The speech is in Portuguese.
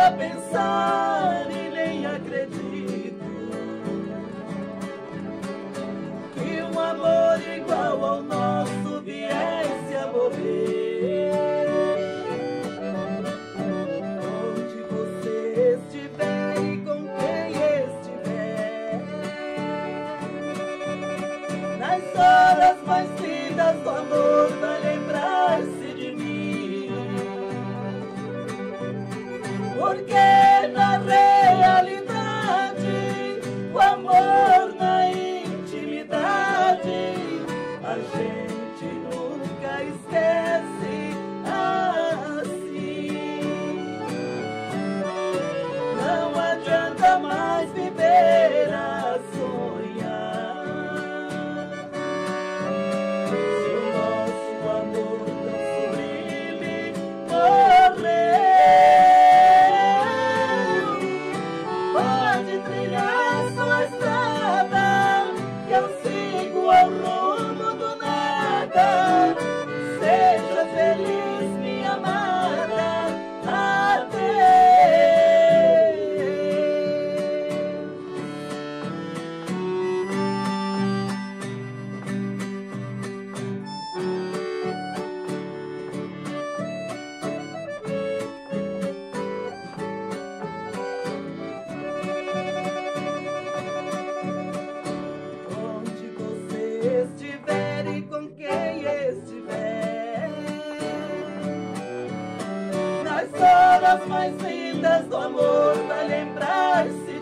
a pensar e nem acredito que um amor igual ao nosso viesse a morrer. Onde você estiver e com quem estiver, nas horas mais lindas do amor vai lembrar-se de mim, porque na realidade o amor na intimidade a gente nunca esquece assim. Não adianta mais viver a sonhar se o nosso amor tão sublime morreu. Pode trilhar sua estrada, que eu sigo ao rumo do nada. Seja feliz, minha amada, adeus. Onde você estiver e com quem estiver, nas horas mais lindas do amor vai lembrar-se